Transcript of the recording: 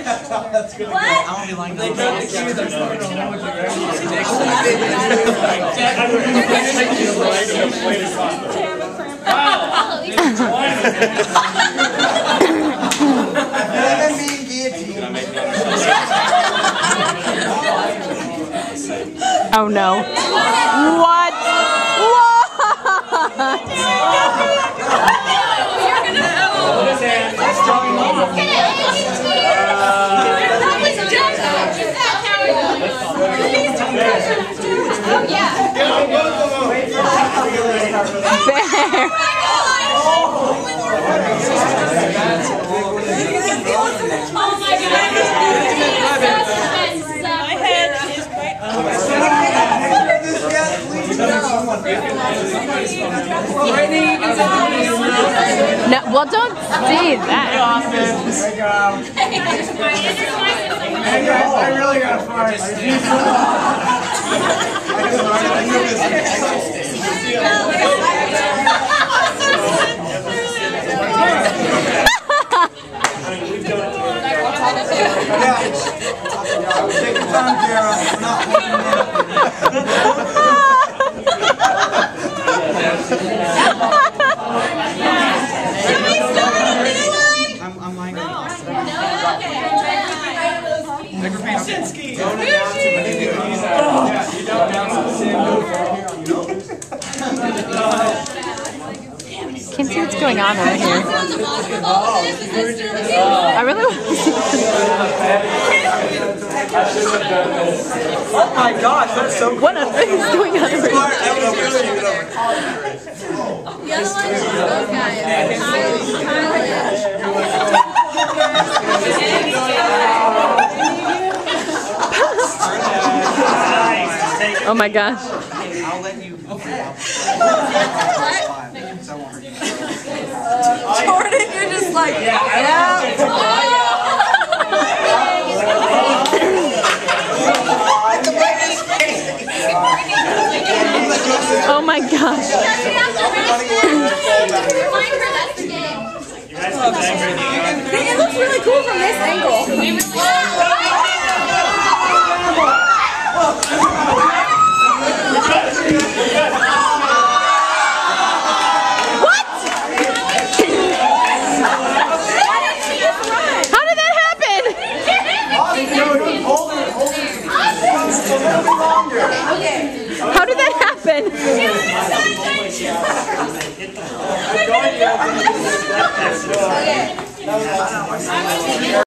What? I won't be lying. They got the cue. Oh no. What? No, well, don't say that. Hey guys, I really got fired. Take your time, Kara. We're not holding I'm lying right Can't see what's going on over here. I really want to see. Oh my gosh, that's so cool. What on earth is going on over here? The other one is those guys. Oh my gosh. I'll let you. Jordan, you're just like, Oh my gosh. It looks really cool from this angle. How did that happen?